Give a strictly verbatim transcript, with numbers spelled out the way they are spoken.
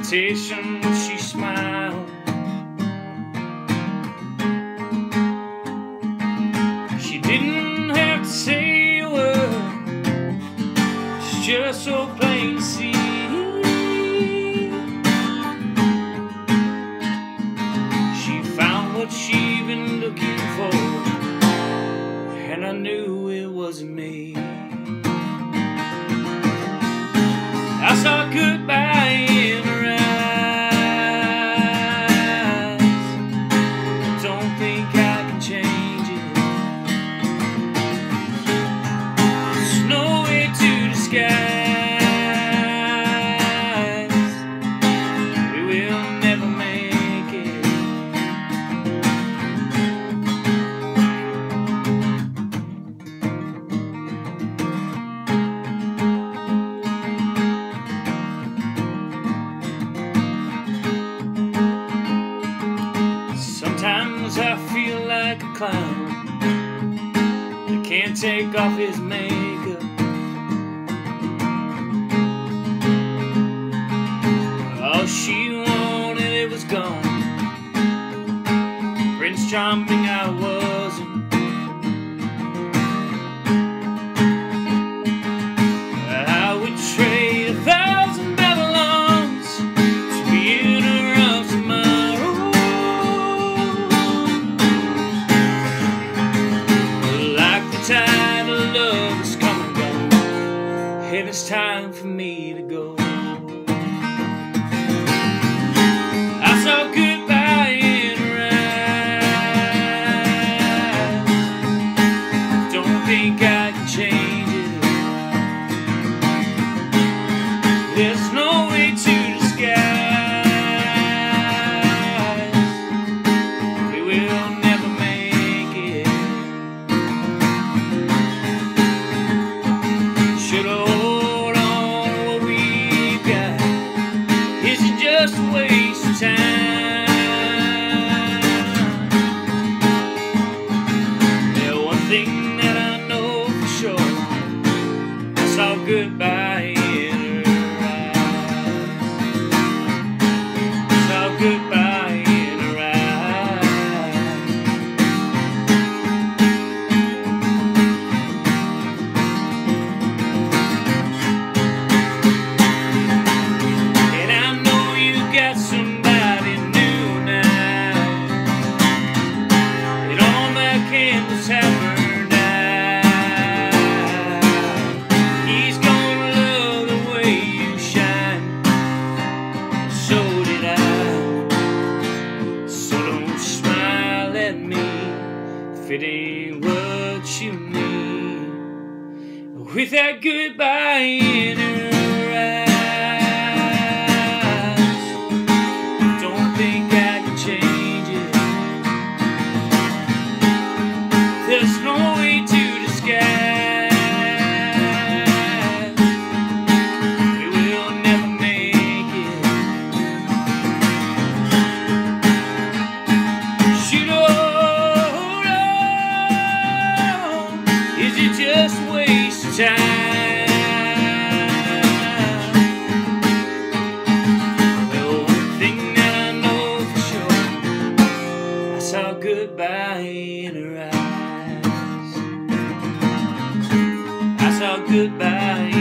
hesitation when she smiled. She didn't have to say a word, it's just so plain to see. She found what she'd been looking for, and I knew it wasn't me. I saw goodbye in her eyes. I don't think I can change it. There's no way to disguise. We will never make it. Sometimes I feel like a clown that can't take off his makeup. All she wanted, it was gone. Prince Charming I wasn't. I would trade a thousand Babylons to be in her arms tomorrow. Tide of love is come and gone, and it's time for me to go. I saw goodbye in her eyes. Don't think I can change it. There's no way to disguise. We will never make it. Should hold on to what we've got. Is it just a waste of time? Yeah, one thing that I know for sure, I saw goodbye in her eyes. I saw goodbye in her eyes. And I know you got somebody new now. It all my candles have burned out. He's gonna love the way you shine. So did I. So don't smile at me if it ain't what you need. With that goodbye in her eyes, don't think I can change it. There's no way to disguise. We will never make it. Should hold on. Is it just a waste of time? Well, one thing that I know for sure, I saw goodbye in her eyes. I saw goodbye